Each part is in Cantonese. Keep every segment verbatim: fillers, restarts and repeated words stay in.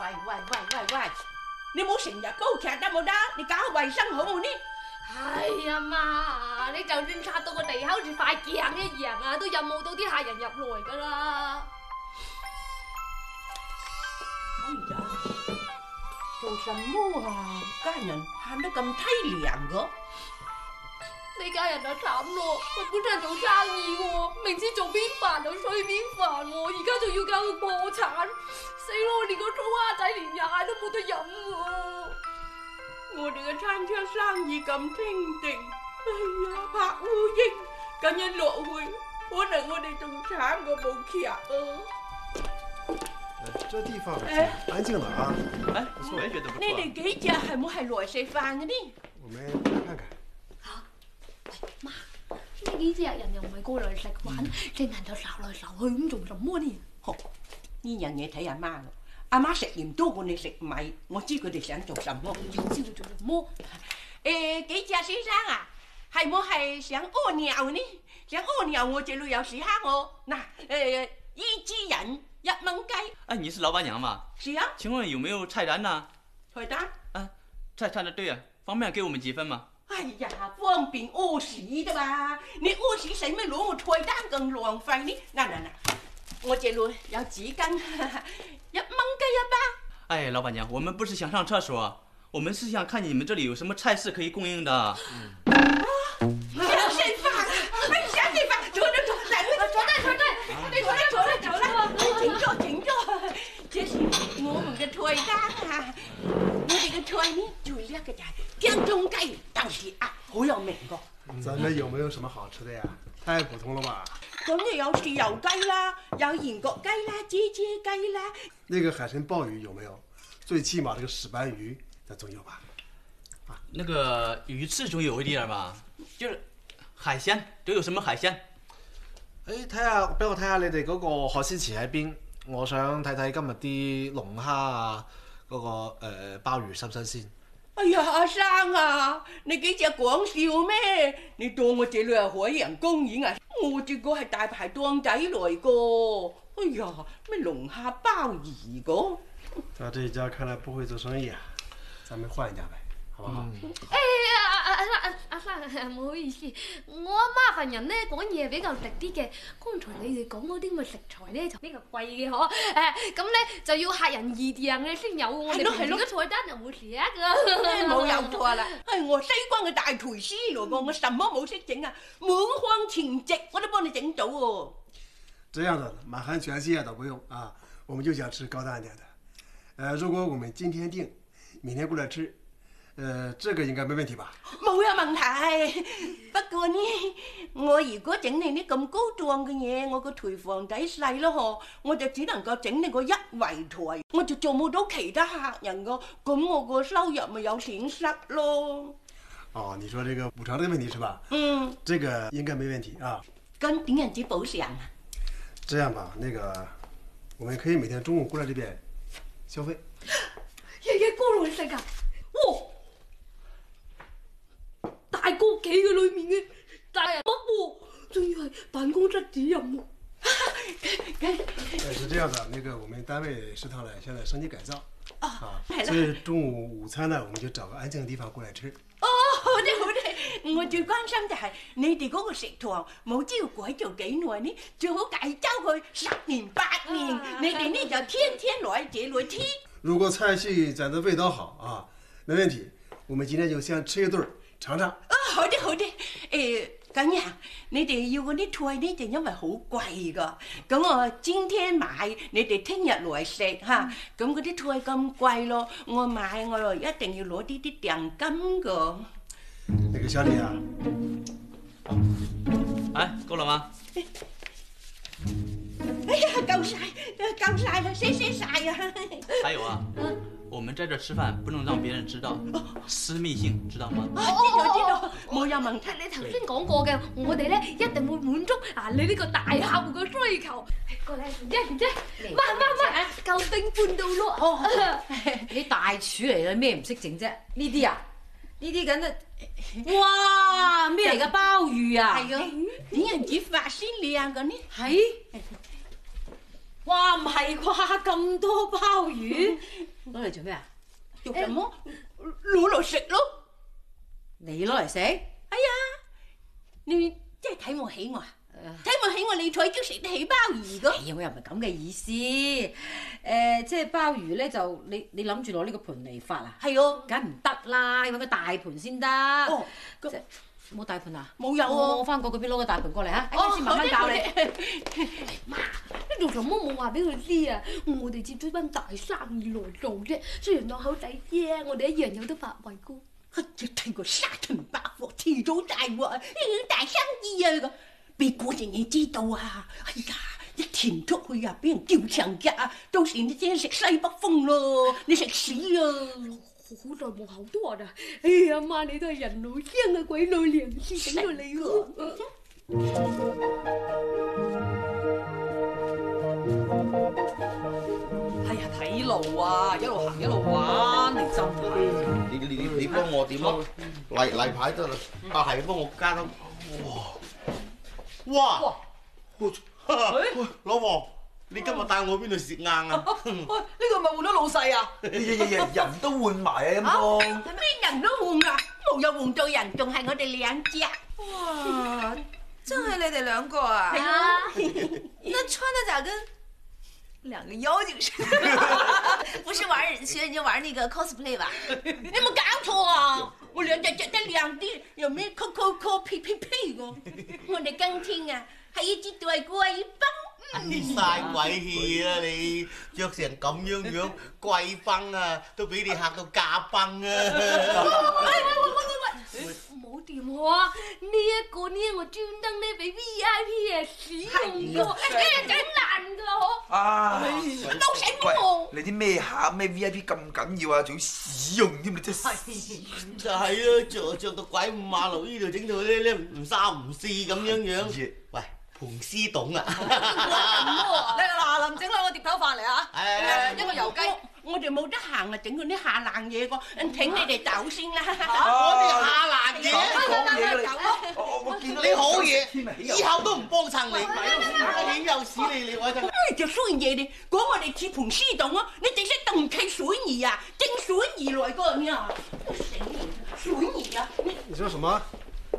喂喂喂喂喂，你冇成日高劇得冇得？你搞下衞生好冇呢？ 哎呀媽，你就算擦到個地口似塊鏡一樣啊，都引冇到啲客人入來㗎啦。 哎呀，做什麼啊？家人喊得咁凄涼㗎？ 呢家人就慘咯，佢本身係做生意喎，明知做邊飯就衰邊飯喎，而家仲要搞佢破產，死咯！連個粗蝦仔連奶都冇得飲喎。 我哋嘅餐廳生意咁清靜，哎呀，拍烏蠅，咁樣落去，可能我哋仲慘過部劇啊！ 這地方挺安靜的啊， 哎，我也覺得不錯。 你哋幾隻係冇係來食飯嘅呢？ 我們來看看。 嚇！喂媽，呢幾隻人又唔係過嚟食飯，隻眼就睄來睄去咁做什麼呢？ 呵，呢樣嘢睇阿媽咯。阿媽食鹽多過你食米，我知佢哋想做什麼。 要知道做什麼？ 誒，幾隻先生啊，係冇係想屙尿呢？想屙尿我這裏有屎蝦我嗱誒，一隻人一蚊雞。 哎，你是老闆娘嗎？ 是啊。 請問有沒有菜單呢？ 菜單？ 啊，菜單的對啊，方便給我們幾份嗎？ 哎呀，方便屙屎的嘛！你屙屎使咩攞我菜單咁浪費呢？嗱嗱嗱，我這裏有紙巾。一蚊雞一包。 哎，老闆娘，我們不是想上廁所，我們是想看你們這裡有什麼菜式可以供應的。 嗯、啊！想食飯啊！哎，想食飯，坐坐坐，嚟啦！ 坐低坐低，你坐啦坐啦坐啦！ 請坐請坐，這是我們嘅菜單啊！我哋嘅菜呢最叻嘅就係姜中雞、豆豉鴨，好有名個。 咱們有沒有什麼好吃的呀？太普通了吧？ 咁又有豉油雞啦，有鹽焗雞啦，啫啫雞啦。 那個海參鮑魚有沒有？最起碼這個石斑魚，那總有吧？ 啊，那個魚翅總有一點吧，就是海鮮，都有什麼海鮮？ 誒，睇下，俾我睇下你哋嗰個海鮮池喺邊，我想睇睇今日啲龍蝦啊，嗰、那個誒、呃、鮑魚新唔新鮮？ 哎呀，阿生啊，你幾隻講笑咩？你當我這裏係海洋公園啊？我這個係大排檔仔來個。哎呀，咩龍蝦鮑魚個？ 他這一家看來不會做生意啊，咱們換一家唄，好不好？ 嗯、哎呀，阿阿阿阿生，唔好意思，我阿媽份人咧講嘢比較直啲嘅。剛才你哋講嗰啲咁嘅食材咧就比較貴嘅嗬，誒咁咧就要客人預訂嘅先有，我哋平時嘅菜單就冇寫㗎。 冇有錯啦，係我西關嘅大廚師嚟個，我什麼冇識整啊，滿漢全席我都幫你整到喎。 這樣的滿漢全席都不用啊，我們就想吃高檔一點的。呃，如果我們今天訂，明天過來吃，呃，這個應該沒問題吧？ 冇有問題，不過呢，我如果整你啲咁高檔嘅嘢，我個廚房底細咯嗬，我就只能夠整你個一圍台，我就做唔到其他客人個，咁我個收入咪有損失咯。 哦，你說這個補償這個問題是吧？ 嗯， 這個應該沒問題啊。 咁點樣子補償啊？ 這樣吧，那個我們可以每天中午過來這邊消費。 日日過來食啊！哇！大哥企嘅裏面嘅大人物喎，仲要係辦公室主任喎。 呃，是這樣的，那個我們單位食堂呢，現在升級改造啊，所以中午午餐呢，我們就找個安靜的地方過來吃。 哦，好啲好啲，我最關心就係你哋嗰個食堂冇知要改造幾耐呢？最好改造佢十年八年，啊、你哋呢就天天來這裏吃。 如果菜系咱的味道好啊，沒問題，我們今天就先吃一頓嘗嘗。 啊，好啲好啲，誒咁樣，你哋要嗰啲菜呢就因為好貴噶，咁我今天買，你哋聽日來食嚇，咁嗰啲菜咁貴咯，我買我又一定要攞啲啲訂金噶。 那個小李啊， 哎，夠了嗎？ 哎呀，夠晒，夠晒啦，謝謝晒啊！ 還有啊，我們在這吃飯不能讓別人知道，私密性，知道嗎？ 啊，知道知道，冇有問題。 你頭先講過嘅，我哋咧一定會滿足啊你呢個大客戶嘅需求。過嚟，賢姐賢姐，媽媽媽，夠冰半到咯。 哦，你大廚嚟啦，咩唔識整啫？呢啲啊，呢啲緊啊，哇，咩嚟㗎？鮑魚啊？ 係啊，點樣煮法先靚嘅呢？ 係。 哇，唔係啩？咁多鮑魚，攞嚟做咩啊？ 做什麼？攞嚟食咯。 你攞嚟食？ 哎呀，你真係睇我起我啊！睇我起我，你才叫食得起鮑魚噶。 哎呀，我又唔係咁嘅意思。誒、呃，即係鮑魚咧，就你你諗住攞呢個盤嚟發啊？ 係哦， 梗唔得啦，要揾個大盤先得。 哦， 即係冇大盤啊？ 冇有喎。 我翻過嗰邊攞個大盤過嚟嚇， 哦， 先慢慢教你。 媽，你做什麼冇話俾佢知啊？我哋接咗班大生意來做啫，雖然落口仔啫，我哋一樣有得發圍噶。 哎呀，睇個沙塵白貨，遲早大鑊，呢個大生意啊個。別嗰陣你知道啊！哎呀，一傳出去啊，俾人叫長腳啊，到時你真係食西北風咯，你食屎啊！ 好耐冇口多啦！哎呀媽，你都係人老精啊，鬼老娘先整到你喎！ 哎呀，睇路啊，一路行一路玩，你真係。 你你你你幫我點咯？例例牌得啦，啊係幫我加多。哇！哇！老婆，你今日帶我邊度食硬啊？ 呢個咪換咗老細啊？ 日日人都換埋啊，陰公。 咩人都換啊？冇有換到人，仲係我哋兩隻。 哇！真係你哋兩個啊？ 係啊。 那穿得咋跟兩個妖精似的？不是玩人學人家玩那個 cosplay 吧？ 你有冇搞錯啊？我兩隻着得靚啲，有咩 co co co 屁屁屁個？我哋今天啊係一支大貴賓。 嘥鬼氣啦你，着成咁樣樣貴賓啊，都俾你嚇到駕崩啊！ 喂喂喂喂喂！冇掂喎，呢一個呢我專登咧俾 V I P 啊使用㗎，誒整爛㗎嗬！ 啊， 都醒喎！ 你啲咩客咩 V I P 咁緊要啊？仲要使用添，你真係就係咯，着着到鬼五馬路呢度整到咧咧唔三唔四咁樣樣。喂！盤絲董啊！ 你嗱臨整兩個碟頭飯嚟啊！ 誒一個油雞。 我哋冇得行啊，整嗰啲下爛嘢個，請你哋走先啦。 我哋下爛嘢， 講嘢你。我我見到你好嘢，以後都唔幫襯你，豈有此理你我真係。 就衰嘢你，講我哋似盤絲董啊！你哋識動契水泥啊，正水泥來個咩啊？水泥啊！ 你說什麼？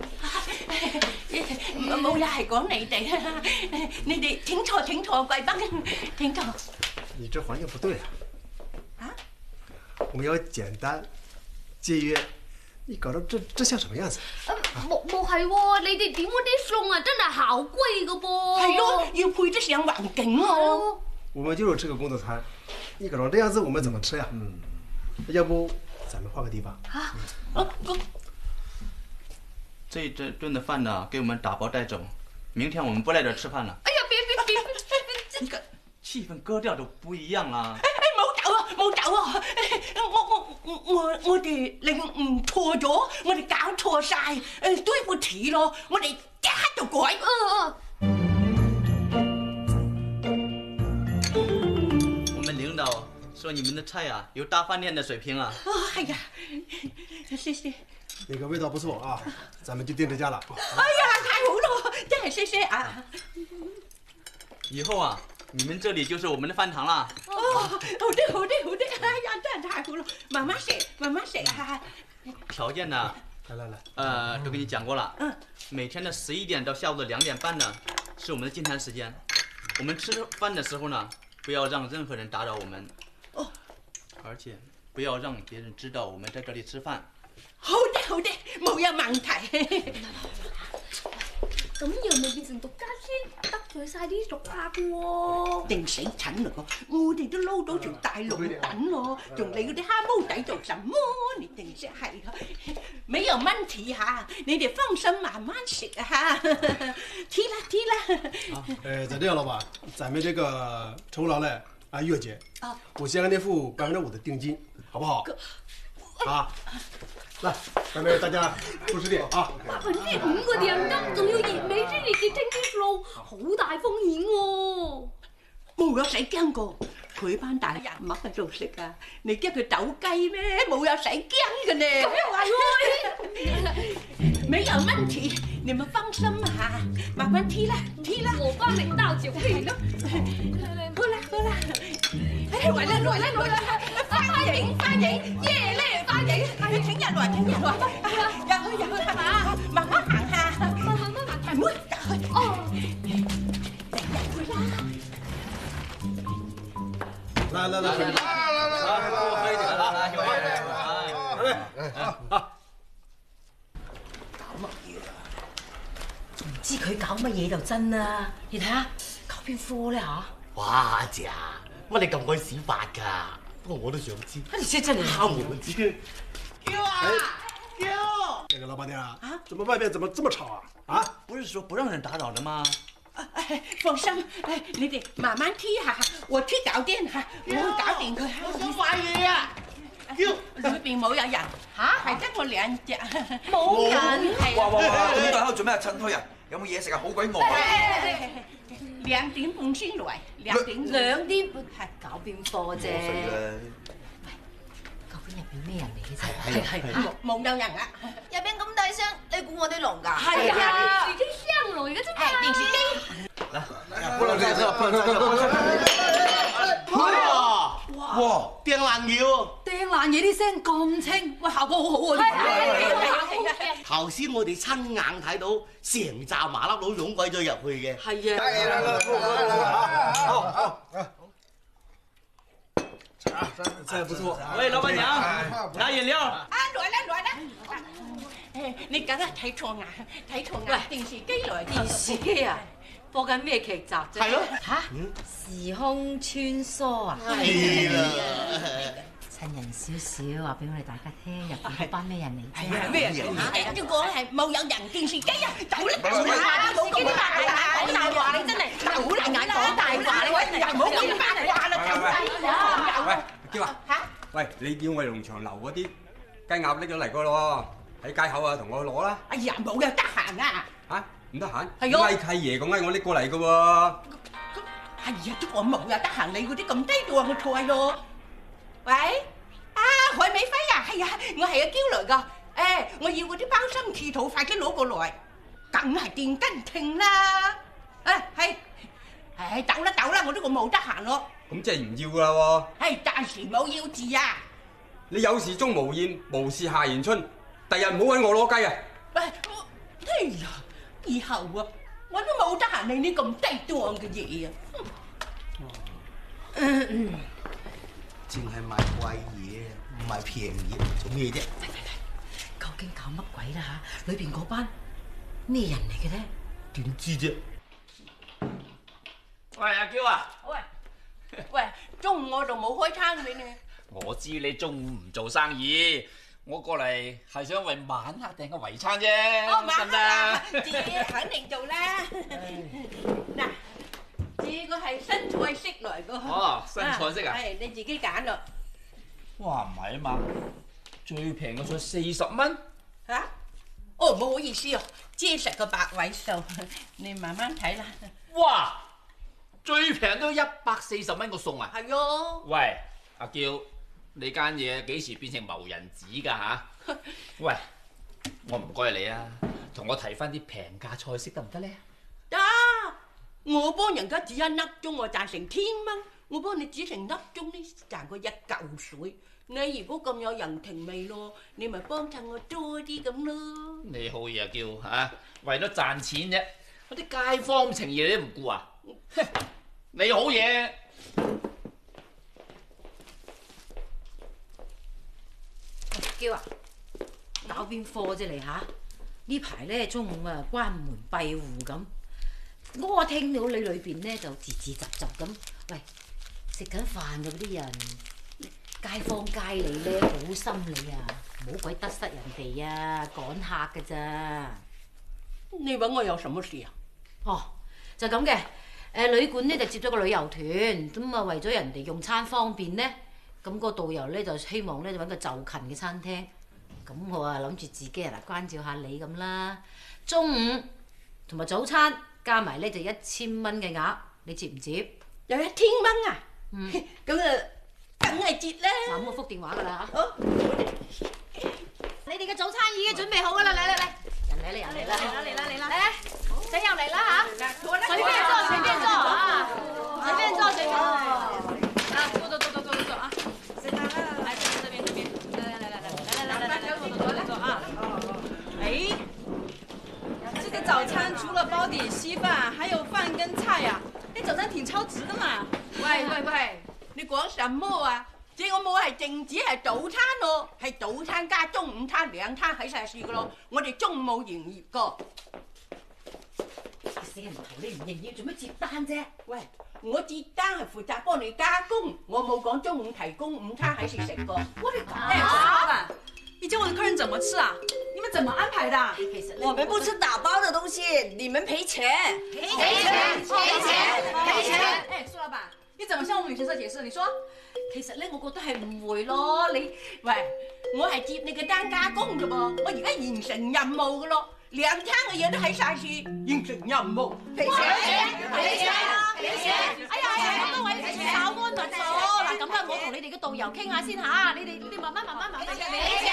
冇嘢係講你哋，你哋請坐請坐，貴賓請坐。 你這環境不對啊！ 啊？ 我們要簡單、節約，你搞到這這像什麼樣子？ 冇冇係喎，你哋點嗰啲餸啊，真係好貴㗎噃。 係咯，要配得上環境哦。 我們就是吃個工作餐，你搞成這樣子，我們怎麼吃呀？嗯，要不咱們換個地方。 啊，哦， 這這頓的飯呢，給我們打包帶走，明天我們不來這吃飯了。 哎呀，別別別別！ 這個氣氛格調都不一樣啦。 誒誒，冇走啊，冇走啊！我我我我哋領悟錯咗，我哋搞錯晒，誒對不起咯，我哋即刻就改。 嗯嗯。我們領導說你們的菜啊，有大飯店的水平啊。 哦，係呀，謝謝。 那個味道不錯啊，咱們就訂這家了。 哎呀，太好咯，真係謝謝啊！ 以後啊，你們這裡就是我們的飯堂啦。 哦，好的好的好的，哎呀，真係太好了，慢慢食慢慢食啊！ 條件呢？ 來來來， 呃，都跟你講過了。 嗯。 每天的十一點到下午的兩點半呢，是我們的進餐時間。我們吃飯的時候呢，不要讓任何人打擾我們。 哦。 而且不要讓別人知道我們在這裡吃飯。 好的好的，冇有問題。 咁樣咪變成獨家先，得罪晒啲熟客喎。 定死蠢嚟個，我哋都撈到條大龍躉咯，仲理嗰啲蝦毛底做什麼？你定識係個，沒有問題嚇，你哋放心慢慢食啊！提啦提啦。 呃，這樣老闆，咱們這個酬勞呢按月結，我先給你付百分之五的定金，好不好？啊。來，咱們大家多吃點啊！ 百分之五個訂金，仲要熱美先至結清啲數，好大風險喎！ 冇有使驚過，佢班大人物喺度食啊！你驚佢走雞咩？冇有使驚嘅呢！ 咁又係喎， 沒有問題，你們放心啊！慢慢踢啦，踢啦！ 我幫你倒酒杯咯。 好啦。 來啦來啦來啦！歡迎歡迎，耶咧歡迎！係請人來請人來，入去入去係嘛？慢慢行下，慢慢慢慢行，唔好入去。哦，入去啦！ 來來來來來來來， 喝一點啦，來，有愛來，好。 唔知佢搞乜嘢就真啦，你睇下搞邊科咧嚇？ 哇，阿姐啊，乜你咁鬼屎法㗎？不過我都想知。 你這真係敲門就知。叫啊叫！ 這個老闆娘啊，怎麼外面怎麼這麼吵啊？啊， 不是說不讓人打擾的嗎？ 哎，放心，哎，你哋慢慢踢下，我踢搞掂嚇，我搞掂佢。 我想買嘢啊！叫！ 裏邊冇有人嚇，係得我兩隻， 冇人。 哇哇哇！咁大喺度做咩啊？趁墟啊！有冇嘢食啊？好鬼餓啊！ 兩點半先來，兩點兩點半係搞邊科啫？ 啦！ 究竟入邊咩人嚟嘅啫？係係冇冇有人啊！ 入邊咁大聲，你估我哋聾㗎？ 係啊，電視機聲來嘅啫嘛。 電視機。 不能再這，不能再這，不能再這。哇哇！掟爛嘢喎！ 掟爛嘢啲聲咁清，喂效果好好啊！ 頭先我哋親眼睇到成扎麻甩佬湧鬼咗入去嘅。 係啊！ 係啦，好好。 菜不錯。 喂，老闆娘，拿飲料。 啊，來啦來啦！誒，你梗係睇錯眼，睇錯眼。電視機來， 電視機啊！播緊咩劇集啫？ 係咯嚇！時空穿梭啊！ 係啦。 趁人少少，話俾我哋大家聽，入邊嗰班咩人嚟啫？ 係啊，咩人嚇？要講係冇有人電視機啊！走啦走啦！冇咁大話，講大話你真係好難眼講大話，你喂又唔好咁八卦啦，走啦！ 喂，叫啊！嚇！喂，你叫我哋農場留嗰啲雞鴨拎咗嚟個咯喎，喺街口啊，同我攞啦！ 哎呀，冇啊，得閒啊！ 嚇？唔得閒？ 係咯， 嗌契爺咁嗌我拎過嚟嘅喎。 哎呀，都我冇啊，得閒你嗰啲咁低調嘅菜咯。喂，啊，海美輝啊，係啊，我係阿嬌嚟噶。誒，我要嗰啲包心刺肚，快啲攞過來。梗係電跟聽啦。誒，係，誒，走啦走啦，我呢個冇得閒咯。 咁即係唔要㗎啦喎。 係暫時冇要字啊。 你有事鍾無艷，無事夏迎春，第日唔好揾我攞雞啊！ 喂，哎呀，以後啊，我都冇得閒理你咁低檔嘅嘢啊。 淨係賣貴嘢，唔賣平嘢，做咩啫？ 究竟搞乜鬼啦嚇？裏邊嗰班咩人嚟嘅咧？ 點知啫？ 喂，阿嬌啊！ 喂，喂，中午我度冇開餐俾你。 我知你中午唔做生意，我過嚟係想為晚黑訂個圍餐啫， 哦， 得唔得？ 自己肯定做啦。嗱，呢個係新菜式來個。 哦，新菜式啊？ 係你自己揀咯。 哇，唔係啊嘛，最平嘅菜四十蚊。 嚇？哦，唔好意思哦，只食個百位數，你慢慢睇啦。 哇，最平都一百四十蚊個餸啊！ 係咯。 喂，阿嬌。你間嘢幾時變成謀人子㗎嚇？喂，我唔該你啊，同我提翻啲平價菜式得唔得咧？ 得，我幫人家煮一粒鐘，我賺成千蚊；我幫你煮成粒鐘咧，賺過一嚿水。你如果咁有人情味咯，你咪幫襯我多啲咁咯。 你好嘢啊，嬌嚇，為咗賺錢啫，嗰啲街坊情義你都唔顧啊！你好嘢。 嬌啊，搞邊科啫你嚇？呢排咧中午啊關門閉戶咁，我聽到你裏邊咧就吱吱雜雜咁。喂，食緊飯嘅嗰啲人，街坊街里咧好心你啊，唔好鬼得失人哋啊，趕客㗎咋。 你揾我有什麼事啊？ 哦，就咁嘅。誒旅館咧就接咗個旅遊團，咁啊為咗人哋用餐方便咧。咁個導遊咧就希望咧就揾個就近嘅餐廳，咁我啊諗住自己啊嗱關照下你咁啦。中午同埋早餐加埋咧就一千蚊嘅額，你接唔接？ 有一千蚊啊？ 嗯， 咁啊梗係接啦。 嗱，咁我覆電話㗎啦嚇。好， 你哋嘅早餐已經準備好㗎啦，嚟嚟嚟，人嚟啦人嚟啦嚟啦嚟啦嚟啦，嚟仔又嚟啦嚇，隨便坐隨便坐啊，隨便坐隨便。啊，坐坐坐坐坐。 超值的嘛。 喂喂喂，你講什麼啊？這個冇係淨止係早餐咯，係早餐加中午餐兩餐喺晒市噶咯。我哋中午冇營業噶。 死人頭，你唔營業做咩接單啫？ 喂，我接單係負責幫你加工，我冇講中午提供午餐喺市食過。 我哋哎，老闆，你叫我的客人怎麼吃啊？你們怎麼安排的？ 其實我們不吃打包的東西，你們賠錢。 賠錢，賠錢，賠錢！哎，蘇老闆，你怎麼向我們旅行社解釋？你說。 其實咧，我覺得係誤會咯。你喂，我係接你嘅單加工啫噃，我而家完成任務噶咯，兩餐嘅嘢都喺晒市，完成任務。 賠錢，賠錢，賠錢！ 哎呀哎呀，各位稍安勿躁。嗱咁啦，我同你哋嘅導遊傾下先嚇，你哋你哋慢慢慢慢慢慢。賠錢，賠錢，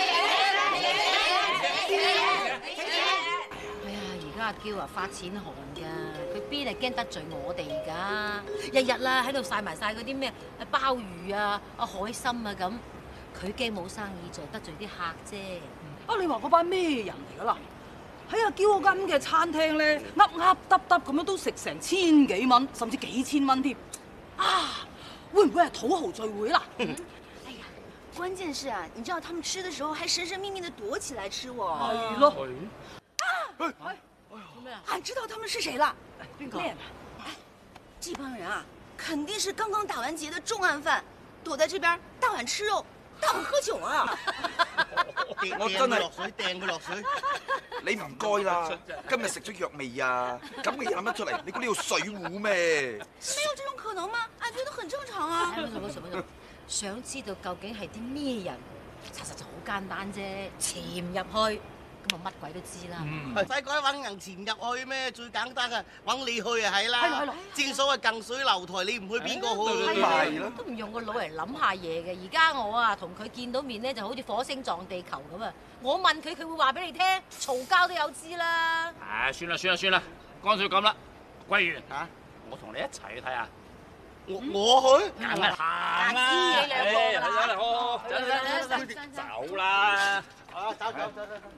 賠錢，賠錢！哎呀，而家阿嬌啊發錢寒㗎。佢邊係驚得罪我哋㗎？日日啦喺度曬埋曬嗰啲咩鮑魚啊、啊海參啊咁，佢驚冇生意做，得罪啲客啫。 啊！你話嗰班咩人嚟㗎啦？喺阿嬌嗰間嘅餐廳咧，噏噏耷耷咁樣都食成千幾蚊，甚至幾千蚊添。啊！會唔會係土豪聚會啦？ 哎呀，關鍵是啊，你知道他們吃的時候還神神秘秘地躲起來吃喎。 係咯。 啊！俺知道他們是誰了。 邊個？ 哎，這幫人啊，肯定是剛剛打完劫的重案犯，躲在這邊大碗吃肉，大碗喝酒啊！ 我真係落水，掟佢落水。 你唔該啦，今日食咗藥未啊？咁嘅嘢諗得出嚟，你估呢度水壺咩？ 沒有這種可能嗎？俺覺得很正常啊。 冇錯冇錯冇錯，想知道究竟係啲咩人？查實就好簡單啫，潛入去。咁啊乜鬼都知啦， 唔使講揾人潛入去咩？最簡單嘅揾你去就係啦。 係咯係咯， 正所謂近水樓台，你唔去邊個去？ 係咯，都唔用個腦嚟諗下嘢嘅。而家我啊同佢見到面咧，就好似火星撞地球咁啊！我問佢，佢會話俾你聽，嘈交都有知啦。 唉，算啦算啦算啦，乾脆咁啦，桂圓嚇，我同你一齊去睇下。 我我去， 梗係行啦！ 知你兩個啦， 嚟好，走走走走走啦！ 啊，走走走走走。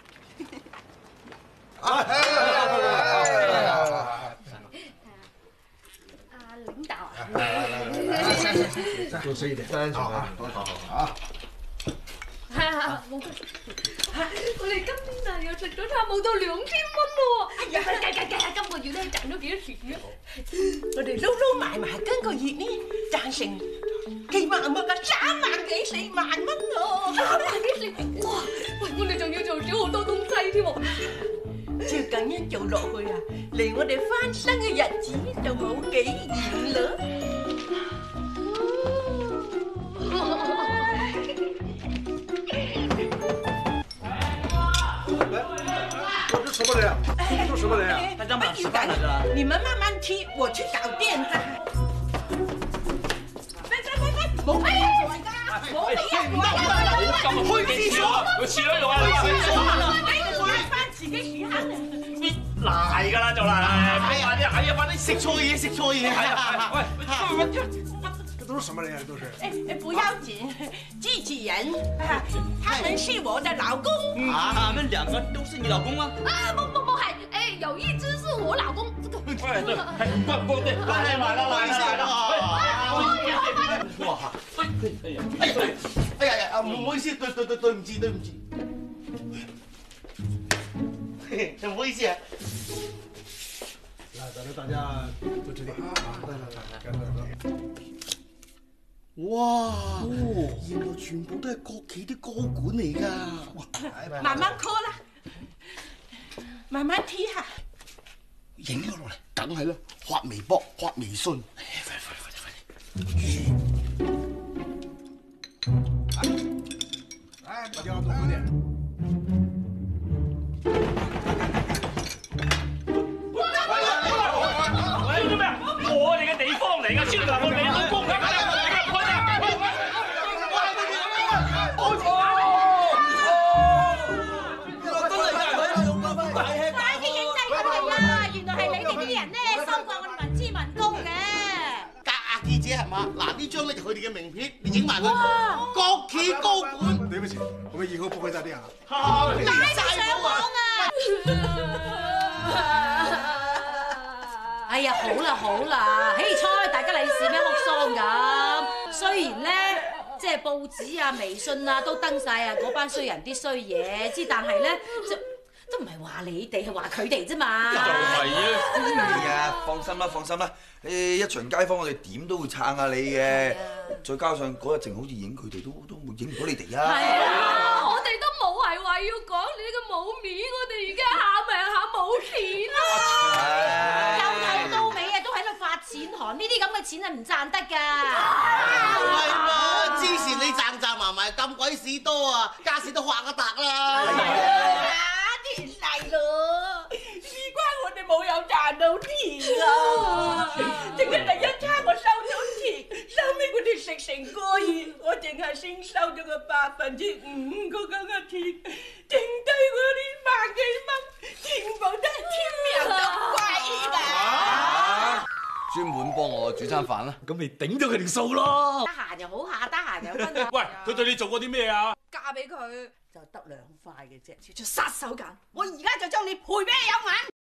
啊，領導啊！ 多吃一點，啊，多好好啊！ 係啊，冇。我哋今年啊又食咗差冇到兩千蚊喎！哎呀，計計計下今個月咧賺咗幾多錢啊？ 我哋撈撈埋埋今個月呢賺成幾萬蚊㗎，三萬幾四萬蚊咯！ 三萬幾四哇！喂，我哋仲要做咗好多東西添喎！ 照咁樣做落去啊，離我哋翻身嘅日子就冇幾遠啦。 我這什麼人啊？這什麼人啊？ 大家慢吃飯了，你們慢慢吃，我去搞電飯。喂喂喂喂，冇俾人來㗎，冇俾人來㗎！ 咁去廁所，去廁所用啊！去廁所， 你買翻自己時間。 賴㗎啦就賴，快啲係啊！快啲食錯嘢，食錯嘢，係啊！ 喂， 這都是什麼人啊？都是。 哎哎，不要緊，機器人，他們是我的老公。 啊，他們兩個都是你老公嗎？ 啊，不不不，係，誒，有一隻是我老公，這個。 對對，不不對，來來來來來來， 哇！哎呀，哎呀，哎呀呀，唔好意思，對對對對唔住對唔住，唔好意思啊。 來，咱們大家多吃點啊！來來來，乾杯喝。 哇！原來全部都係國企啲高管嚟㗎。 慢慢 call 啦，慢慢睇下。 影咗落嚟，梗係啦，發微博、發微信。快快快快快！ 來，大家多喝點。 喂，做咩啊？我哋嘅地方嚟㗎，先嚟我哋老公嚟㗎。 係嘛？嗱，呢張咧就佢哋嘅名片，你影埋佢。國企高管。 對不起，我們以後不會再這樣了。 好， 拉佢上網啊！ 哎哎呀，好啦好啦，起初大家利是咩哭喪咁。雖然咧，即係報紙啊、微信啊都登晒啊嗰班衰人啲衰嘢，之但係咧就都唔係話你哋，係話佢哋啫嘛。 就係啊！係啊，放心啦，放心啦，誒一場街坊我哋點都會撐下你嘅。再加上嗰日正好似影佢哋都都影唔到你哋啊。 係啊，我哋都冇係話要講你呢個冇面，我哋而家喊咪喊冇錢啊！ 由頭到尾啊都喺度發錢寒，呢啲咁嘅錢係唔賺得㗎。 係喎，之前你賺賺埋埋咁鬼屎多啊，家私都花一笪啦。 田細咯，事關我哋冇有賺到田啊！淨係第一餐我收到田，收尾佢哋食成個月，我淨係先收咗個百分之五個咁嘅田，剩低嗰啲萬幾蚊，全部都係天命咁貴㗎。 專門幫我煮餐飯啦， 咁咪頂咗佢條數咯。 得閒又好下，得閒又分啊。 喂，佢對你做過啲咩啊？ 嫁俾佢就得兩塊嘅啫， 叫做殺手鐧。 我而家就將你賠俾你有眼。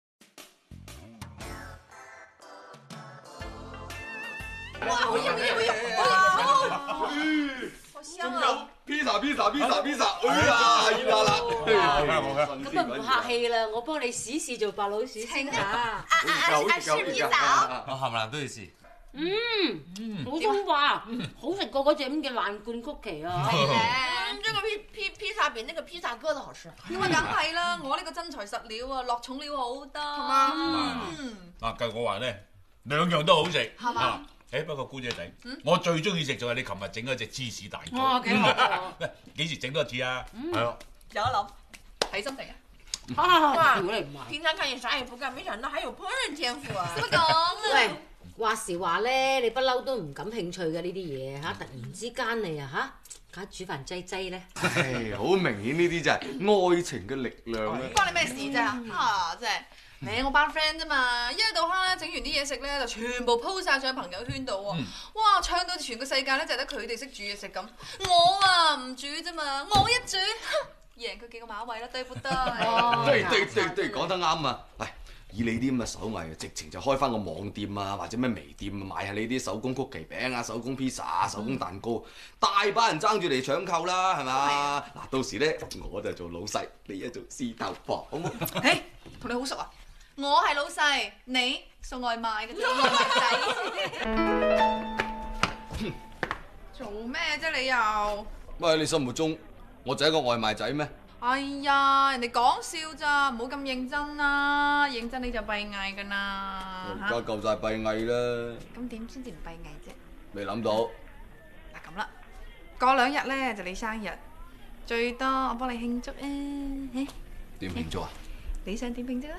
哇！好嘢好嘢好嘢！哇！ 仲有 pizza pizza pizza pizza， 哎呀，熱辣辣！ 咁啊唔客氣啦，我幫你試試做白老鼠先嚇。 啊啊！是 pizza。 我冚唪唥都要試。 嗯，普通話好食過嗰隻咁嘅爛罐曲奇啊！ 係咧，這個披披披薩比那個披薩哥都好吃。 咁啊，梗係啦，我呢個真材實料啊，落重料好得。係嘛？ 嗯。嗱，計我話咧，兩樣都好食。 係嘛？ 誒，不過姑姐仔，我最中意食就係你琴日整嗰隻芝士蛋糕。 哇，幾好啊！ 幾時整多次啊？係咯。 有得諗，睇心情啊！ 哇！ 平常看你啥也不幹，沒想到還有烹飪天賦啊！ 乜講啊？喂，話時話咧，你不嬲都唔感興趣嘅呢啲嘢嚇，突然之間你啊嚇，搞煮飯劑劑咧。 唉，好明顯呢啲就係愛情嘅力量啦。 關你咩事啫？啊，真係〜誒，我班 friend 啫嘛，一日到黑咧整完啲嘢食咧，就全部 po 曬上朋友圈度喎。哇，唱到全個世界咧就係得佢哋識煮嘢食咁。我啊唔煮啫嘛，我一煮，贏佢幾個馬位啦，對不對？ 對對對對，講得啱啊！喂，以你啲咁嘅手藝，直情就開翻個網店啊，或者咩微店賣下你啲手工曲奇餅啊、手工 pizza 啊、手工蛋糕，大把人爭住嚟搶購啦，係嘛？嗱，到時咧我就做老細，你一做師頭婆，好冇？ 誒，同你好熟啊！我係老細，你送外賣嘅啫，外賣仔。做咩啫你又？ 喂，你心目中我就係一個外賣仔咩？ 哎呀，人哋講笑咋，唔好咁認真啦，認真你就閉翳㗎啦。 我而家夠晒閉翳啦。 咁點先至唔閉翳啫？ 未諗到。 嗱咁啦，過兩日咧就你生日，最多我幫你慶祝啊！ 點慶祝啊？ 你想點慶祝啊？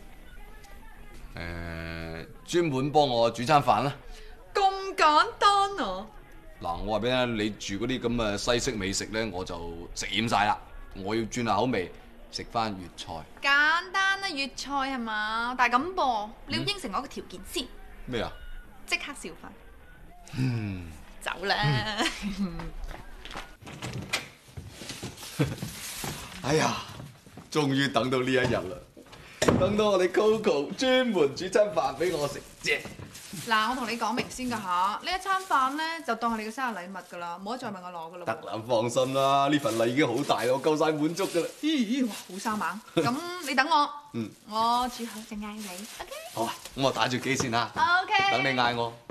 誒，專門幫我煮餐飯啦！ 咁簡單啊！ 嗱，我話俾你聽，你住嗰啲咁嘅西式美食咧，我就食厭晒啦。我要轉下口味，食翻粵菜。 簡單啦，粵菜係嘛？但係咁噃，你要應承我一個條件先。 咩啊？ 即刻笑飯。 嗯。 走啦！ 哎呀，終於等到呢一日啦！等到我哋 Coco 專門煮餐飯俾我食啫。 嗱，我同你講明先㗎吓，呢一餐飯咧就當係你嘅生日禮物㗎啦，冇得再問我攞㗎啦。 得啦，放心啦，呢份禮已經好大啦，我夠晒滿足㗎啦。 咦，哇，好生猛！咁你等我， 嗯， 我煮好就嗌你 ，OK？ 好啊，咁我打住機先嚇。 OK。 等你嗌我。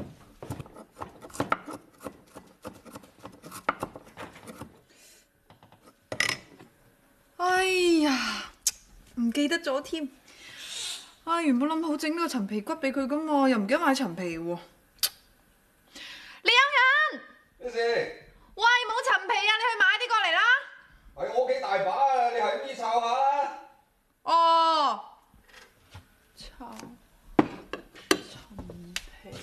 哎呀，唔記得咗添。唉，原本諗好整呢個陳皮骨俾佢噶嘛，又唔記得買陳皮喎。李有人， 咩事？ 喂，冇陳皮啊！你去買啲過嚟啦。 喺我屋企大把啊，你係咁意炒下啦。 哦，炒陳皮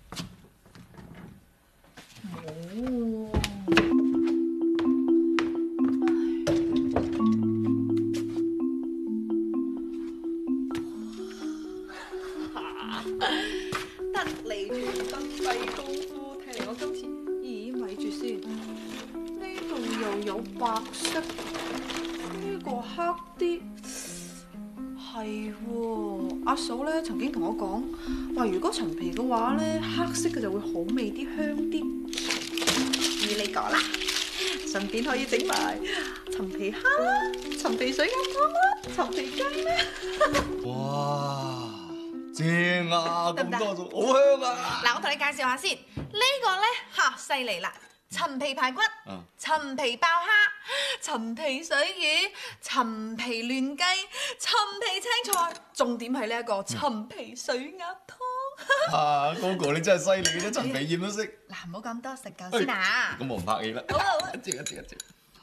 冇喎。 得嚟全登低功夫，睇嚟我今次，咦，咪住先，呢度又有白色，呢個黑啲， 係喎，阿嫂咧曾經同我講話，如果陳皮嘅話咧，黑色嘅就會好味啲、香啲。依呢個啦，順便可以整埋陳皮蝦啦、陳皮水鴨湯啦、陳皮雞啦。 哇！正啊，咁多種，好香啊！ 嗱，我同你介紹下先，呢個咧嚇犀利啦！陳皮排骨、陳皮爆蝦、陳皮水魚、陳皮嫩雞、陳皮青菜，重點係呢一個陳皮水鴨湯。 啊，Coco你真係犀利咧，陳皮燕都識。 嗱，唔好咁多，食夠先啊！ 咁我唔拍戲啦。 好啊好啊， 一隻一隻一隻。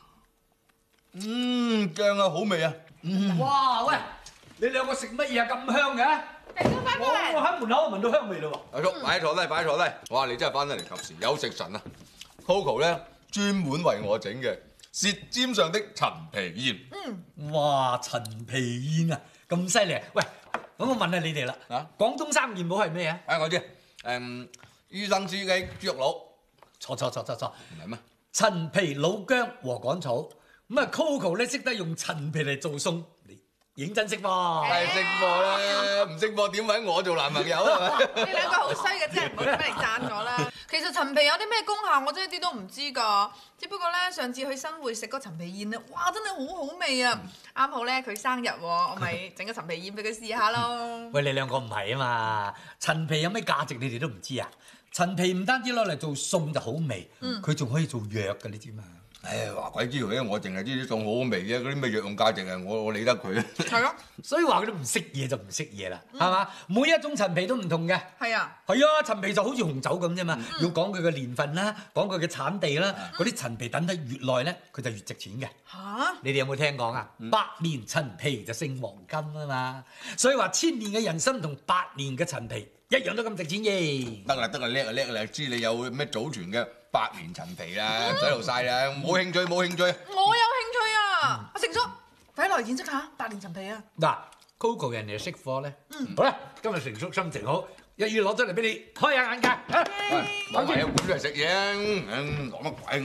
嗯，醬啊，好味啊！嗯。 哇喂，你兩個食乜嘢啊咁香嘅？我我喺門口聞到香味嘞喎。 阿叔，擺坐低，擺坐低。哇，你真係翻得嚟及時，有食神啊！ Coco 咧專門為我整嘅舌尖上的陳皮燕。 嗯，哇，陳皮燕啊，咁犀利啊！喂，咁我問下你哋啦，啊，廣東三件寶係咩啊？ 誒，我知，誒魚生豬雞豬肉佬。 錯錯錯錯錯， 唔係咩？ 陳皮老薑和趕草。咁啊 ，Coco 咧識得用陳皮嚟做餸，你認真識噃。 係識貨啦，唔識貨點揾我做男朋友啊？ 你兩個好衰嘅啫，唔好翻嚟讚我啦。其實陳皮有啲咩功效，我真係一啲都唔知㗎。只不過咧，上次去新會食嗰陳皮燕咧，哇，真係好好味啊！啱好咧佢生日喎，我咪整個陳皮燕俾佢試下咯。 喂，你兩個唔係啊嘛？陳皮有咩價值你哋都唔知啊？陳皮唔單止攞嚟做餸就好味，佢仲可以做藥㗎，你知嘛？ 唉，話鬼知佢咧，我淨係知啲餸好好味啫，嗰啲咩藥用價值啊，我我理得佢。 係咯， 所以話佢都唔識嘢就唔識嘢啦，係嘛？每一種陳皮都唔同嘅。 係啊。 係啊，陳皮就好似紅酒咁啫嘛，要講佢嘅年份啦，講佢嘅產地啦，嗰啲陳皮等得越耐咧，佢就越值錢嘅。 嚇！ 你哋有冇聽講啊？百年陳皮就勝黃金啊嘛，所以話千年嘅人參同百年嘅陳皮一樣都咁值錢嘅。 得啦得啦，叻啊叻啦，知你有咩祖傳嘅百年陳皮啦，唔使勞晒啦，冇興趣冇興趣。 我有興趣啊！阿成叔，快來見識下百年陳皮啊！ 嗱 ，Coco 人哋識貨咧，好啦，今日成叔心情好，一於攞出嚟俾你開下眼界嚇。 買埋一碗都係食嘢，嗯，講乜鬼？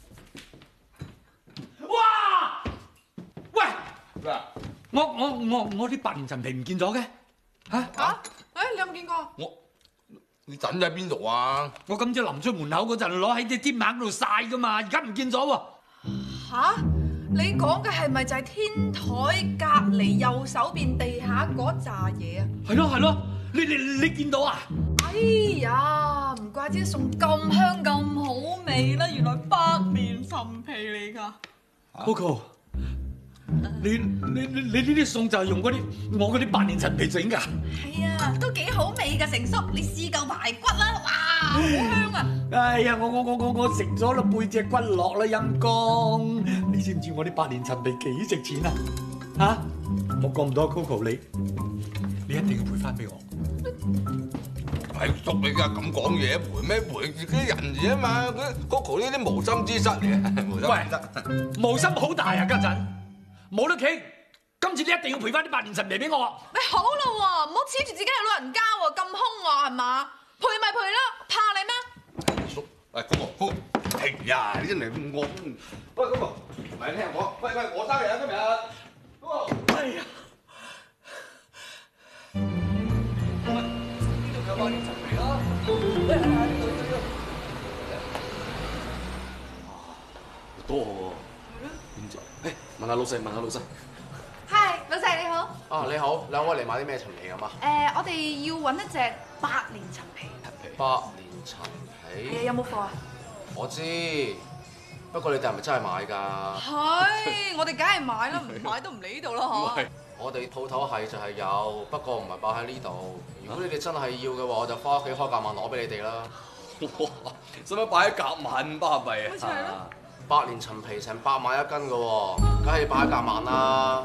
哇！喂，我我我我啲百年陳皮唔見咗嘅嚇嚇？誒，你有冇見過？ 我你枕喺邊度啊？ 我今朝臨出門口嗰陣攞喺啲天棚度曬噶嘛，而家唔見咗喎。 嚇！你講嘅係咪就係天台隔離右手邊地下嗰扎嘢啊？ 係咯係咯，你你你見到啊？ 哎呀，唔怪之餸咁香咁好味啦，原來百年陳皮嚟㗎。 Coco，你你你你呢啲餸就係用嗰啲我嗰啲百年陳皮整㗎？ 係啊，都幾好味㗎，成叔，你試夠排骨啦，哇，好香啊！ 哎呀，我我我我我食咗啦，背脊骨落啦，陰公！你知唔知我啲百年陳皮幾值錢啊？嚇！我講唔到 Coco 你，你一定要賠翻俾我。 係叔你而家咁講嘢，賠咩賠自己人嘢啊嘛？佢 Coco 呢啲無心之失嚟嘅，無心之失。 無心好大啊！家陣冇得傾，今次你一定要賠翻啲百年陳皮俾我。 喂，好啦喎，唔好恃住自己係老人家喎，咁兇喎係嘛？賠咪賠啦，怕你咩？ 叔，喂 Coco，哎呀，你真係咁惡。喂 Coco，唔係聽我，喂喂，我生日啊今日。Coco， 哎呀！ 有百年陳皮啦！喂，係啊，呢度呢度。多喎。點知？誒，問下老細，問下老細。 嗨，老細你好。 啊，你好，兩位嚟買啲咩陳皮咁啊？ 誒，我哋要揾一隻百年陳皮。 百年陳皮。 誒，有冇貨啊？ 我知，不過你哋係咪真係買㗎？ 係，我哋梗係買啦，唔買都唔嚟呢度啦嗬。 我哋鋪頭係就係有，不過唔係擺喺呢度。如果你哋真係要嘅話，我就翻屋企開夾萬攞俾你哋啦。 哇！使乜擺喺夾萬咁巴閉啊？ 咪就係咯。 百年陳皮成百萬一斤嘅喎，梗係擺喺夾萬啦。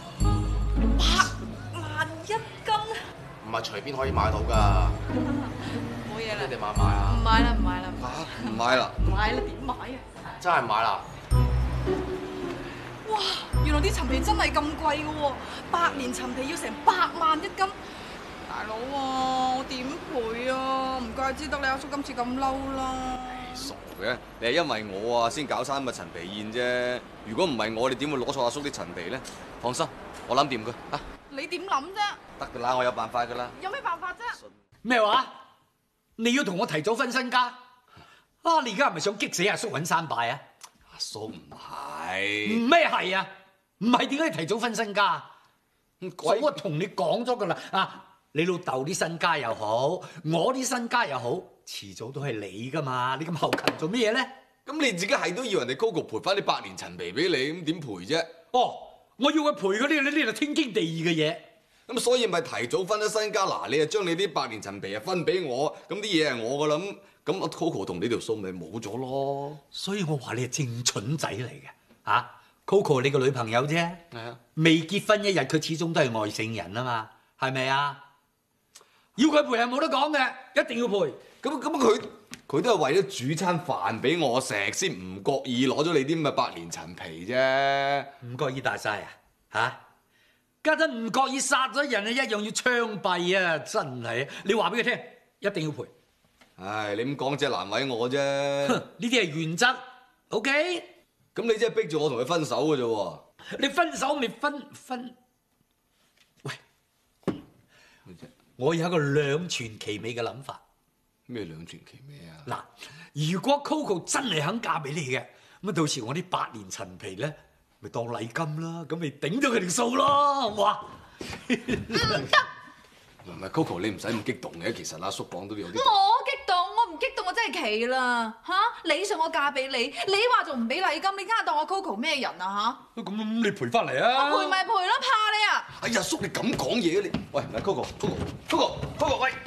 百萬一斤？ 唔係隨便可以買到㗎。 冇嘢啦。 你哋買唔買啊？ 唔買啦，唔買啦。 嚇！唔買啦？ 唔買啦，點買啊？ 真係唔買啦！ 哇！原來啲陳皮真係咁貴嘅喎，百年陳皮要成百萬一斤，大佬啊，我點賠啊？唔怪之得你阿叔今次咁嬲啦。 傻嘅，你係因為我啊先搞餐咁嘅陳皮宴啫。如果唔係我，你點會攞錯阿叔啲陳皮咧？放心，我諗掂佢啊。 嗯你點諗啫？ 得㗎啦，我有辦法㗎啦。 有咩辦法啫？ 咩話？你要同我提早分身家？啊！你而家係咪想激死阿叔揾山拜啊？ 阿叔唔係。 唔咩係啊？唔係點解你提早分身家？我同你講咗㗎啦啊！你老豆啲身家又好，我啲身家又好，遲早都係你㗎嘛！你咁後勤做咩嘢咧？ 咁你自己係都要人哋 Coco 賠翻啲百年陳皮俾你，咁點賠啫？ 哦，我要佢賠嗰啲呢啲就天經地義嘅嘢。 咁所以咪提早分咗身家，嗱，你啊將你啲百年陳皮啊分俾我，咁啲嘢係我㗎啦，咁咁 Coco 同你條數咪冇咗咯。 所以我話你係正蠢仔嚟嘅嚇。Coco 你個女朋友啫， 係啊， 未結婚一日，佢始終都係外姓人啊嘛，係咪啊？要佢賠係冇得講嘅，一定要賠。 咁咁佢佢都係為咗煮餐飯俾我食，先唔覺意攞咗你啲咁嘅百年陳皮啫。 唔覺意大晒啊嚇！家陣唔覺意殺咗人啊，一樣要槍斃啊！真係，你話俾佢聽，一定要賠。 唉，你咁講只難為我啫。 呢啲係原則 ，OK？ 咁你真係逼住我同佢分手嘅啫喎。 你分手咪分分？喂，我有一個兩全其美嘅諗法。 咩兩全其美啊？ 嗱，如果 Coco 真係肯嫁俾你嘅，咁到時我啲百年陳皮咧，咪當禮金啦，咁咪頂咗佢條數咯，好唔好啊？ 唔係 Coco， 你唔使咁激動嘅，其實阿叔講都有啲。 我激動，我唔激動，我真係奇啦嚇！你想我嫁俾你，你話仲唔俾禮金，你家下當我 Coco 咩人啊嚇？ 咁你賠翻嚟啊！ 我賠咪賠咯，怕你啊！ 哎呀，叔你咁講嘢你，喂，唔係 Coco，Coco，Coco，Coco，喂。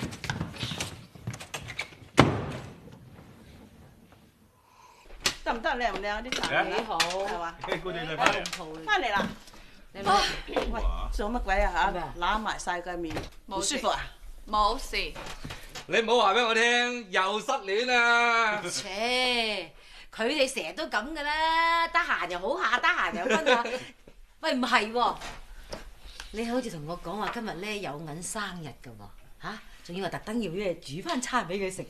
得唔得？靚唔靚啲茶？ 幾好， 係嘛？ 誒，姑娘你翻嚟， 翻嚟啦！ 你嚟， 喂，做乜鬼啊嚇？攬埋晒個面，唔舒服啊？ 冇事。 你唔好話俾我聽，又失戀啊！ 切，佢哋成日都咁噶啦，得閒又好下，得閒又分下。喂，唔係喎，你好似同我講話今日咧有銀生日噶喎，嚇，仲要話特登要咧煮翻餐俾佢食。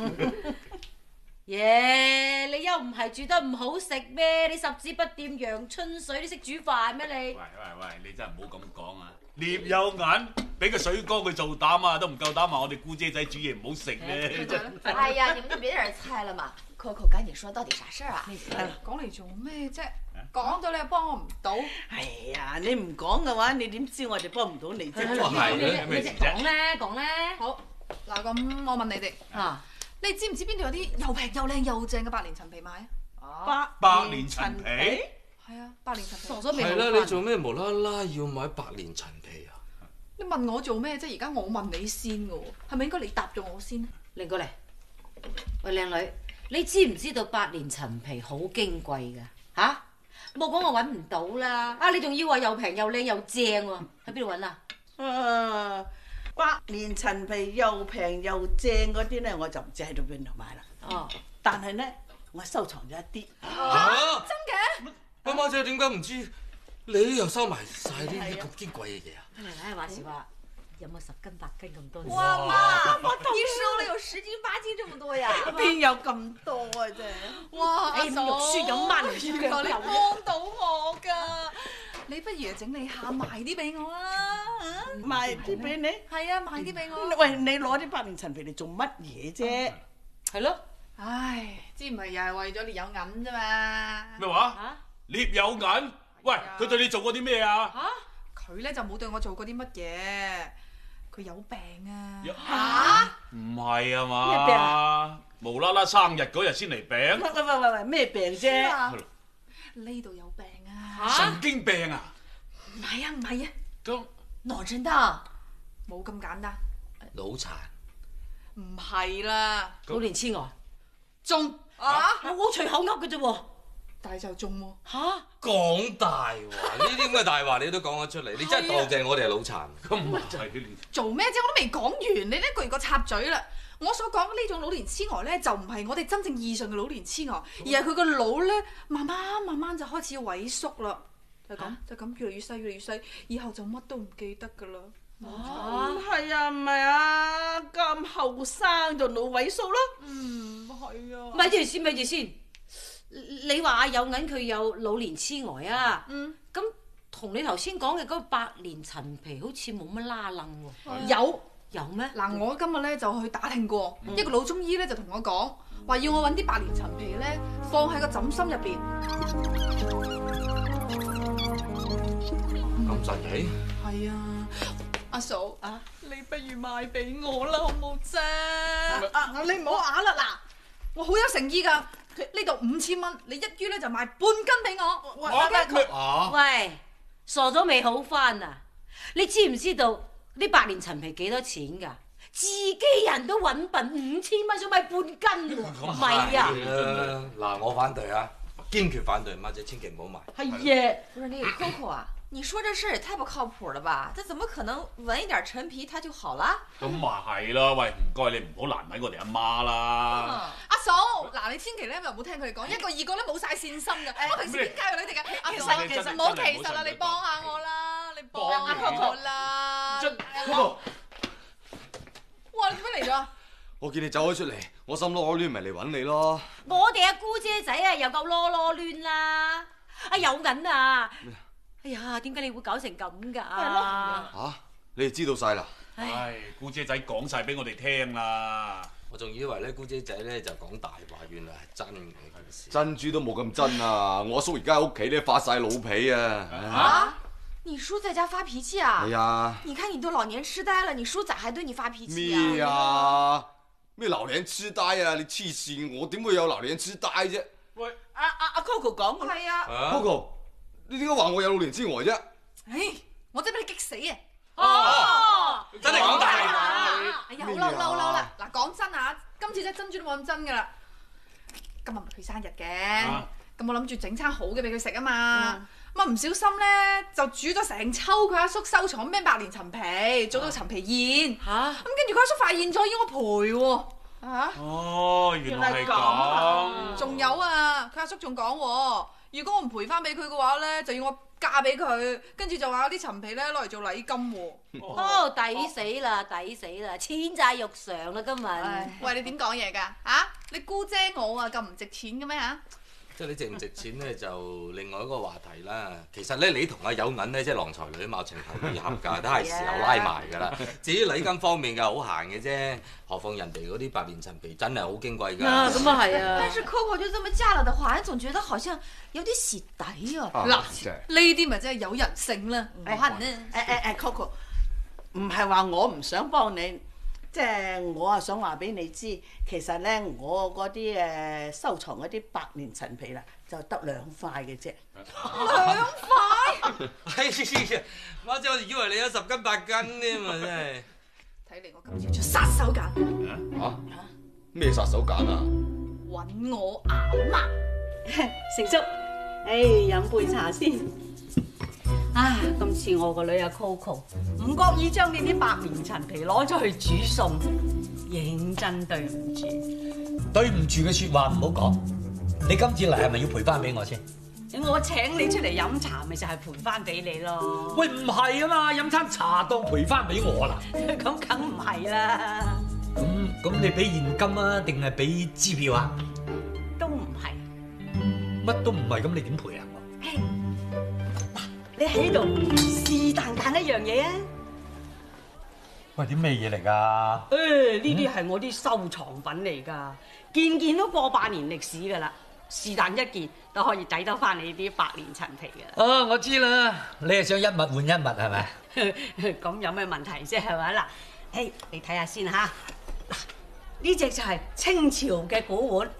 耶！你又唔係煮得唔好食咩？你十指不掂陽春水，你識煮飯咩你？ 喂喂喂，你真係唔好咁講啊！獵有眼，俾個水缸佢做膽啊，都唔夠膽話我哋姑姐仔煮嘢唔好食咧。 哎呀，你們就別在這猜了嘛 ！Coco，趕緊說到底啥事啊？ 講嚟做咩啫？講咗你又幫我唔到。 係啊，你唔講嘅話，你點知我哋幫唔到你啫？ 係咧，咩事啫？ 講咧，講咧。 好，嗱咁我問你哋啊。你知唔知邊度有啲又平又靚又正嘅百年陳皮賣啊？ 百年陳皮？ 係啊，百年陳皮。傻咗未？ 係啦，你做咩無啦啦要買百年陳皮啊？ 你問我做咩啫？而家我問你先嘅喎，係咪應該你答咗我先？ 拎過嚟。喂，靚女，你知唔知道百年陳皮好矜貴㗎？嚇？冇講我揾唔到啦！啊，你仲要話又平又靚又正喎？喺邊度揾啊？ 啊！百年陳皮又平又正嗰啲咧，我就唔知喺度邊度買啦。 哦， 但係咧，我收藏咗一啲。 嚇！ 真嘅？ 阿媽姐點解唔知？你又收埋晒啲咁矜貴嘅嘢啊？ 嚟嚟話時話，有冇十斤八斤咁多？ 哇媽，你收了有十斤八斤這麼多呀？ 邊有咁多啊啫？ 哇！ 誒，咁肉酸咁掹唔原來你幫到我㗎。你不如整理下賣啲俾我啊！ 賣啲俾你？ 係啊，賣啲俾我。 喂，你攞啲百年陳皮嚟做乜嘢啫？ 係咯。 唉，知唔係又係為咗你有銀啫嘛？ 咩話？獵有銀？喂，佢對你做過啲咩啊？ 嚇！佢咧就冇對我做過啲乜嘢，佢有病啊！ 嚇！唔係啊嘛？ 咩病啊？ 無啦啦生日嗰日先嚟病？ 喂喂喂喂喂，咩病啫？ 呢度有病啊！ 神經病啊！ 唔係啊，唔係啊。 咁羅振德冇咁簡單。 腦殘？ 唔係啦。 老年痴呆。 中啊！ 我隨口噏嘅啫喎。 但係就中喎。 嚇！ 講大話，呢啲咁嘅大話你都講得出嚟，你真係當正我哋係腦殘。 咁唔係你做咩啫？我都未講完，你呢句個插嘴啦。我所講呢種老年痴呆咧，就唔係我哋真正意義上嘅老年痴呆，而係佢個腦咧，慢慢慢慢就開始萎縮啦。就咁，就咁越嚟越細，越嚟越細，以後就乜都唔記得噶啦。 啊，係啊，唔係啊，咁後生就腦萎縮咯。 嗯，係啊。 咪住先，咪住先。你話有銀佢有老年痴呆啊？嗯。咁同你頭先講嘅嗰個百年陳皮好似冇乜拉楞喎。 有有咩？ 嗱，我今日咧就去打聽過， 嗯一個老中醫咧就同我講，話要我揾啲百年陳皮咧放喺個枕芯入邊。 咁神奇？ 係啊，阿嫂啊，你不如賣俾我啦，好冇啫？啊，你唔好啞啦，嗱，我好有誠意㗎，呢度五千蚊，你一於咧就賣半斤俾我。喂， 啊、喂，傻咗未好翻啊？你知唔知道啲百年陳皮幾多錢㗎？自己人都揾笨，五千蚊想買半斤喎，唔係啊？ 嗱，我反對啊，堅決反對，媽姐千祈唔好買。 係呀，不是那個 Coco 啊，你說這事兒也太不靠譜了吧？這怎麼可能聞一點陳皮它就好啦？ 咁咪係啦，喂，唔該你唔好難為我哋阿媽啦。 阿嫂，嗱你千祈咧就唔好聽佢哋講，一個二個都冇晒善心㗎。我平時點教育你哋㗎？阿嫂，其實唔好其實啦，你幫下我啦，你幫下我啦。哇！你點解嚟咗？ 我見你走咗出嚟，我心囉攣咪嚟揾你咯。 我哋阿姑姐仔啊，又夠囉囉攣啦！啊有銀啊！哎呀，點解你會搞成咁㗎？ 嚇！你哋知道晒啦？ 唉，姑姐仔講晒俾我哋聽啦。 我仲以為咧姑姐仔咧就講大話，原來係真嘅。 珍珠都冇咁真啊！我阿叔而家喺屋企咧發晒老脾啊！ 啊！你叔在家發脾氣啊？ 係啊！ 你看你都老年痴呆了，你叔咋還對你發脾氣啊？ 咩啊？咩老年痴呆啊？你黐線！我點會有老年痴呆啫？ 喂，阿阿阿 Coco 講係啊 Coco，你點解話我有老年痴呆啫？ 唉，我真係俾你激死啊！ 哦， 真係講大話！ 哎呀，好啦好啦好啦好啦，嗱講真啊，今次真係珍珠都冇咁真㗎啦。今日唔係佢生日嘅，咁我諗住整餐好嘅俾佢食啊嘛。咁啊唔小心咧就煮咗成抽佢阿叔收藏咩百年陳皮，做到陳皮宴嚇。咁跟住佢阿叔發現咗要我賠喎嚇。 哦，原來係咁。 仲有啊，佢阿叔仲講喎，如果我唔賠翻俾佢嘅話咧，就要我嫁俾佢，跟住就話啲陳皮咧攞嚟做禮金喎。 哦，抵死啦，抵死啦，千債肉償啦今日。 喂，你點講嘢㗎？嚇，你姑姐我啊咁唔值錢嘅咩嚇？ 即係你值唔值錢咧，就另外一個話題啦。其實咧，你同阿有銀咧，即係郎才女貌、情投意合㗎，都係時候拉埋㗎啦。至於禮金方面嘅，好閒嘅啫。何況人哋嗰啲百年陳皮真係好矜貴㗎。 啊，咁啊係啊。 但是 Coco 就這麼嫁了的話，你總覺得好像有啲蝕底啊。 嗱，呢啲咪真係有人性啦。 誒誒誒誒 Coco，唔係話我唔想幫你。即係我啊想話俾你知，其實咧我嗰啲誒收藏嗰啲百年陳皮啦，就得兩塊嘅啫。 兩塊？ 哎呀，媽姐，我以為你有十斤八斤添啊！真係。 睇嚟我今次要出殺手鐧。 嚇？咩殺手鐧啊？ 揾我阿媽。 成叔，誒飲杯茶先。啊！今次我個女阿 Coco 唔覺意將呢啲百年陳皮攞咗去煮餸，認真對唔住。 對唔住嘅説話唔好講。你今次嚟係咪要賠翻俾我先？ 我請你出嚟飲茶，咪就係賠翻俾你咯。 喂，唔係啊嘛，飲餐茶當賠翻俾我啦。 咁梗唔係啦。 咁咁你俾現金啊，定係俾支票啊？ 都唔係。 乜都唔係，咁你點賠啊？ 你喺度是但揀一樣嘢啊！ 喂，啲咩嘢嚟㗎？ 誒，呢啲係我啲收藏品嚟㗎，件件都過百年歷史㗎啦，是但一件都可以抵得翻你啲百年陳皮㗎。 哦，我知啦，你係想一物換一物係咪？ 咁有咩問題啫？係咪嗱？誒，你睇下先嚇。嗱，呢隻就係清朝嘅古碗。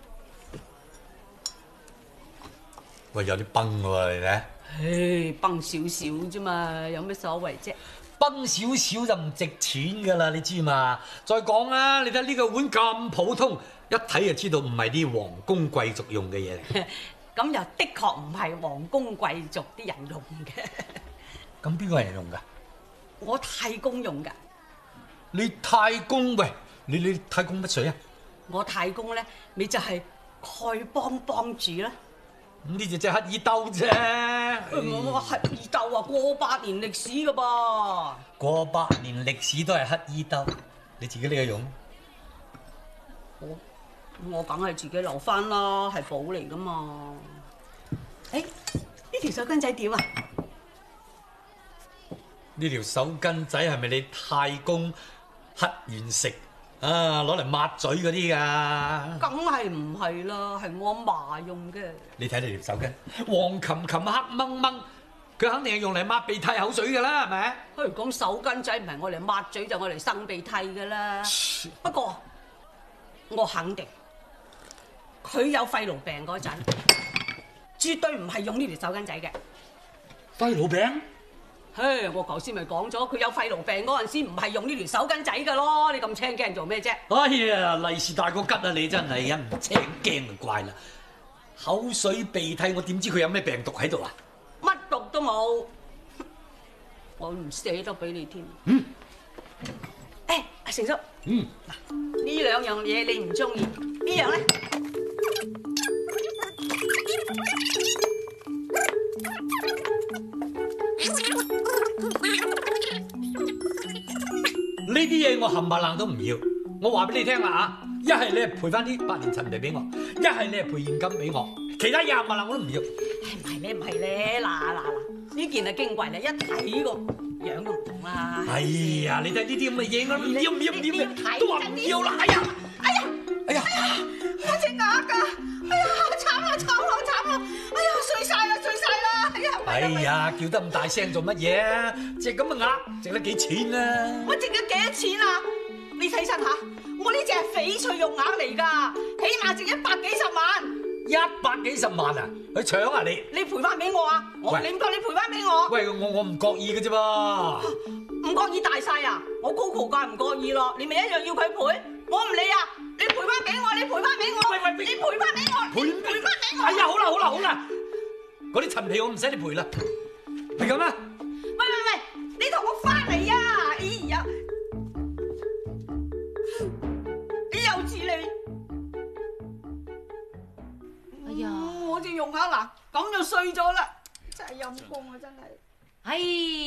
喂，有啲崩喎，你睇。 唉，崩少少啫嘛，有咩所謂啫？ 崩少少就唔值錢噶啦，你知嘛？再講啦，你睇呢個碗咁普通，一睇就知道唔係啲皇宮貴族用嘅嘢嚟。 咁又的確唔係皇宮貴族啲人用嘅。 咁邊個人用㗎？ 我太公用㗎。 你太公喂，你你太公乜水啊？ 我太公咧，你就係丐幫幫主啦。 咁呢隻隻乞衣兜啫。 我乞衣兜啊，過百年歷史㗎噃。 過百年歷史都係乞衣兜，你自己呢個用？ 我我梗係自己留翻啦，係寶嚟㗎嘛。誒，呢條手巾仔點啊？ 呢條手巾仔係咪你太公乞完食啊攞嚟抹嘴嗰啲㗎？ 梗係唔係啦，係我阿嫲用嘅。 你睇你條手巾，黃琴琴黑掹掹，佢肯定係用嚟抹鼻涕口水㗎啦，係咪？ 譬如講手巾仔唔係我嚟抹嘴，就我嚟擤鼻涕㗎啦。不過我肯定佢有肺癆病嗰陣，絕對唔係用呢條手巾仔嘅。 肺癆病？ 嘿，我頭先咪講咗，佢有肺癆病嗰陣時唔係用呢條手巾仔㗎咯。你咁青驚做咩啫？ 哎呀，利是大過吉啊！你真係一唔青驚就怪啦。口水鼻涕，我點知佢有咩病毒喺度啊？ 乜毒都冇，我唔捨得俾你添。 嗯。 誒，阿成叔。 嗯。 嗱，呢兩樣嘢你唔中意，呢樣咧？ 呢啲嘢我冚唪唥都唔要，我話俾你聽啦啊！一係你係賠翻啲百年陳皮俾我，一係你係賠現金俾我，其他嘢冚唪唥我都唔要。 唔係咧，唔係咧，嗱嗱嗱，呢件係矜貴啦，一睇個樣都唔同啦。 哎呀，你睇呢啲咁嘅嘢，我唔要唔要唔要嘅，都話唔要啦！哎呀， 哎呀， 哎呀， 我隻鴨㗎，哎呀，慘啦慘啦慘啦，哎呀，碎晒啦碎晒啦，哎呀！ 哎呀，叫得咁大聲做乜嘢啊？隻咁嘅鴨值得幾錢啊？ 我值咗幾多錢啊？你睇真下，我呢隻係翡翠玉鴨嚟㗎，起碼值一百幾十萬。 一百幾十萬啊！去搶啊你！ 你賠翻俾我啊！我你唔覺你賠翻俾我？ 喂，我我唔覺意嘅啫噃。 唔覺意大晒啊！我 Coco 梗係唔覺意咯，你咪一樣要佢賠？我唔理啊！你賠翻俾我，你賠翻俾我！喂喂，你賠翻俾我！賠賠翻俾我！ 哎呀，好啦好啦好啦，嗰啲陳皮我唔使你賠啦，係咁啦。 喂喂喂，你同我翻嚟啊！哎呀，你幼稚你！哎呀，我隻用下嗱，咁就碎咗啦，真係陰公啊！真係。 唉，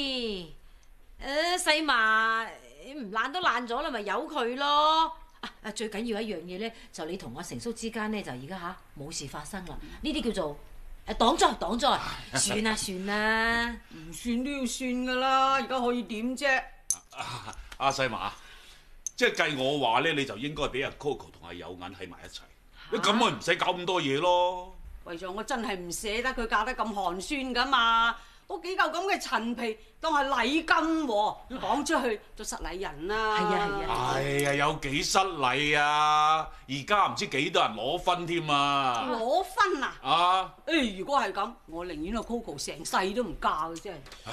誒細嫲唔爛都爛咗啦，咪由佢咯。啊啊，最緊要一樣嘢咧，就你同阿成叔之間咧，就而家吓冇事發生啦。呢啲叫做誒擋災擋災，算啦算啦， 唔算都要算噶啦，而家可以點啫？ 阿細嫲，即係計我話咧，你就應該俾阿 Coco 同阿有銀喺埋一齊，咁咪唔使搞咁多嘢咯。 為咗我真係唔捨得佢嫁得咁寒酸噶嘛，嗰幾嚿咁嘅陳皮當係禮金喎，講出去就失禮人啦。係啊係啊。 哎呀，有幾失禮啊！而家唔知幾多人攞分添啊！ 攞分啊！ 啊！ 誒，如果係咁，我寧願阿 Coco 成世都唔嫁嘅啫。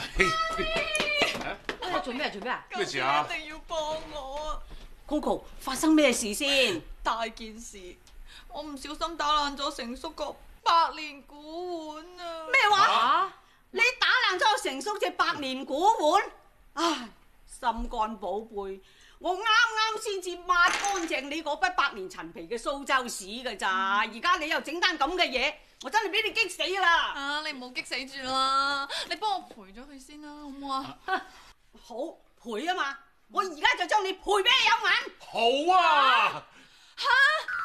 哎，做咩做咩啊？ 咩事啊？ 一定要幫我啊 ！Coco 發生咩事先？ 大件事，我唔小心打爛咗成叔個百年古碗啊！ 咩話？啊、你打爛咗我成叔隻百年古碗？唉，心肝寶貝，我啱啱先至抹乾淨你嗰筆百年陳皮嘅蘇州屎㗎咋，而家你又整單咁嘅嘢，我真係俾你激死啦！ 啊，你唔好激死住啦，你幫我賠咗佢先啦，好唔好啊？ 好賠啊嘛，我而家就將你賠俾你有眼。 好啊！ 嚇！